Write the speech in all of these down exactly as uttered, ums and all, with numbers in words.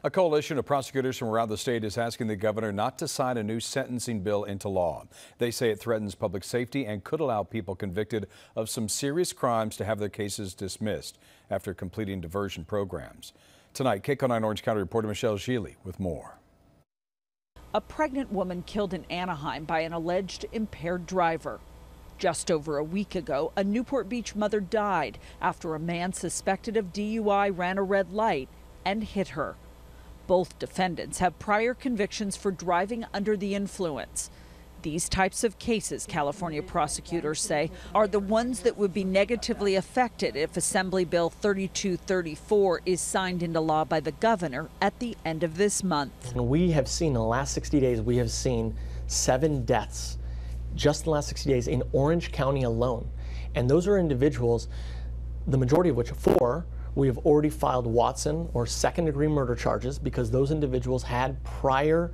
A coalition of prosecutors from around the state is asking the governor not to sign a new sentencing bill into law. They say it threatens public safety and could allow people convicted of some serious crimes to have their cases dismissed after completing diversion programs. Tonight, K C A L nine Orange County reporter Michelle Gili with more. A pregnant woman killed in Anaheim by an alleged impaired driver. Just over a week ago, a Newport Beach mother died after a man suspected of D U I ran a red light and hit her. Both defendants have prior convictions for driving under the influence. These types of cases, California prosecutors say, are the ones that would be negatively affected if Assembly Bill thirty-two thirty-four is signed into law by the governor at the end of this month. We have seen in the last sixty days, we have seen seven deaths just in the last sixty days in Orange County alone. And those are individuals, the majority of which, four, we have already filed Watson or second degree murder charges because those individuals had prior,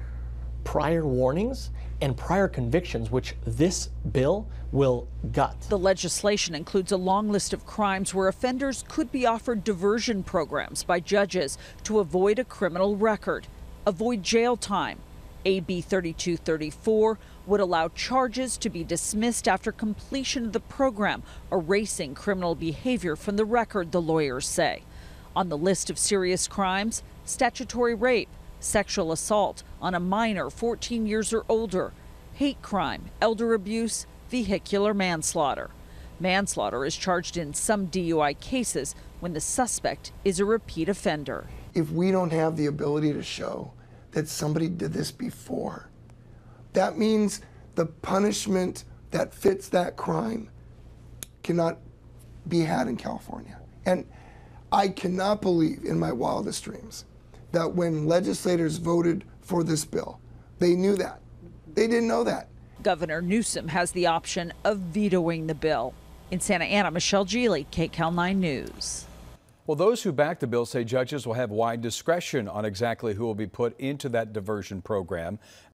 prior warnings and prior convictions, which this bill will gut. The legislation includes a long list of crimes where offenders could be offered diversion programs by judges to avoid a criminal record, avoid jail time. A B thirty-two thirty-four would allow charges to be dismissed after completion of the program, erasing criminal behavior from the record, the lawyers say. On the list of serious crimes, statutory rape, sexual assault on a minor fourteen years or older, hate crime, elder abuse, vehicular manslaughter. Manslaughter is charged in some D U I cases when the suspect is a repeat offender. If we don't have the ability to show that somebody did this before, that means the punishment that fits that crime cannot be had in California. And I cannot believe in my wildest dreams that when legislators voted for this bill, they knew that. They didn't know that. Governor Newsom has the option of vetoing the bill. In Santa Ana, Michelle Gili, K C A L nine News. Well, those who back the bill say judges will have wide discretion on exactly who will be put into that diversion program.